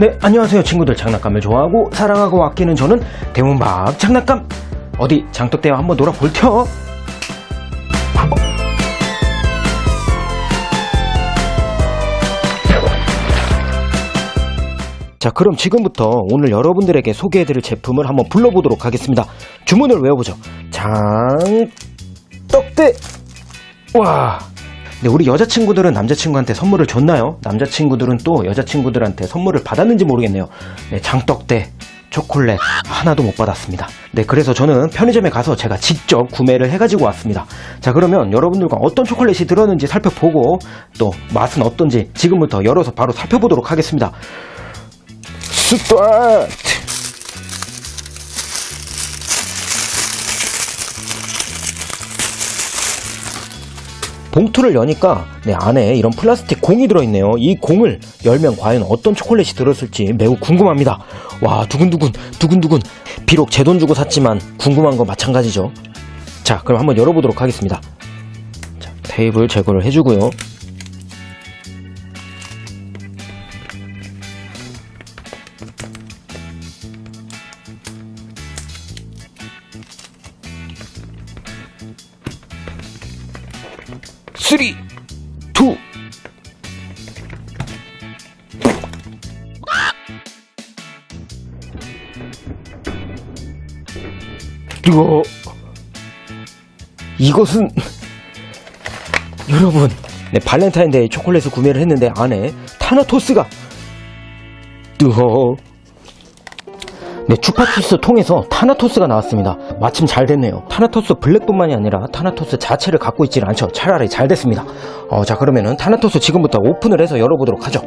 네, 안녕하세요 친구들. 장난감을 좋아하고 사랑하고 아끼는 저는 대문박 장난감. 어디 장독대와 한번 놀아볼텨. 자, 그럼 지금부터 오늘 여러분들에게 소개해드릴 제품을 한번 불러보도록 하겠습니다. 주문을 외워보죠. 장떡대. 와, 네, 우리 여자친구들은 남자친구한테 선물을 줬나요? 남자친구들은 또 여자친구들한테 선물을 받았는지 모르겠네요. 네, 장떡대, 초콜릿 하나도 못 받았습니다. 네, 그래서 저는 편의점에 가서 제가 직접 구매를 해가지고 왔습니다. 자, 그러면 여러분들과 어떤 초콜릿이 들었는지 살펴보고 또 맛은 어떤지 지금부터 열어서 바로 살펴보도록 하겠습니다. 스타트! 봉투를 여니까 안에 이런 플라스틱 공이 들어있네요. 이 공을 열면 과연 어떤 초콜릿이 들었을지 매우 궁금합니다. 와, 두근두근 두근두근. 비록 제 돈 주고 샀지만 궁금한 거 마찬가지죠. 자, 그럼 한번 열어보도록 하겠습니다. 자, 테이블 제거를 해주고요. 쓰리, 투. 이것은 여러분, 네, 발렌타인데이 초콜릿을 구매를 했는데 안에 타나토스가 네, 추파추스 통해서 타나토스가 나왔습니다. 마침 잘 됐네요. 타나토스 블랙뿐만이 아니라 타나토스 자체를 갖고 있지는 않죠. 차라리 잘 됐습니다. 자, 그러면은 타나토스 지금부터 오픈을 해서 열어보도록 하죠.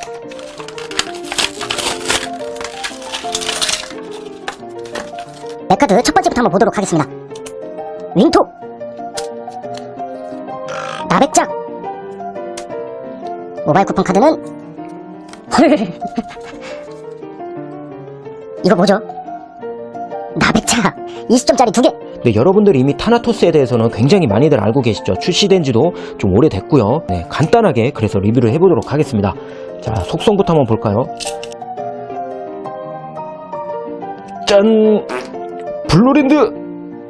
맵카드 첫 번째부터 한번 보도록 하겠습니다. 윙토, 나백작, 모바일 쿠폰 카드는 헐. 이거 뭐죠? 나백작 20점짜리 2개. 네, 여러분들이 이미 타나토스에 대해서는 굉장히 많이들 알고 계시죠. 출시된 지도 좀 오래됐고요. 네, 간단하게 그래서 리뷰를 해보도록 하겠습니다. 자, 속성부터 한번 볼까요? 짠! 블루랜드!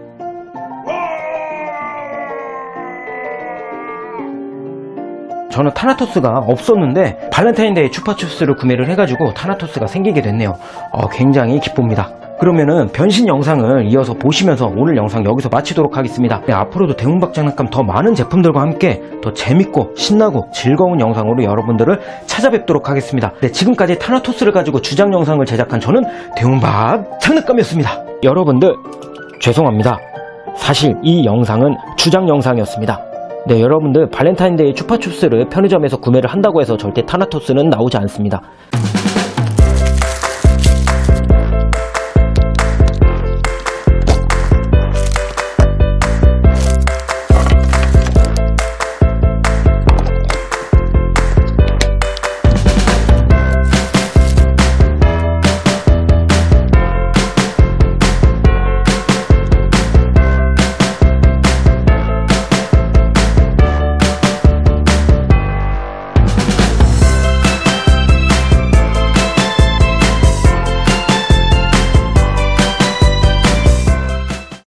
저는 타나토스가 없었는데 발렌타인데이 추파추스를 구매를 해가지고 타나토스가 생기게 됐네요. 굉장히 기쁩니다. 그러면은 변신 영상을 이어서 보시면서 오늘 영상 여기서 마치도록 하겠습니다. 네, 앞으로도 대문박 장난감 더 많은 제품들과 함께 더 재밌고 신나고 즐거운 영상으로 여러분들을 찾아뵙도록 하겠습니다. 네, 지금까지 타나토스를 가지고 주작 영상을 제작한 저는 대문박 장난감이었습니다. 여러분들 죄송합니다. 사실 이 영상은 주작 영상이었습니다. 네, 여러분들 발렌타인데이 추파추스를 편의점에서 구매를 한다고 해서 절대 타나토스는 나오지 않습니다.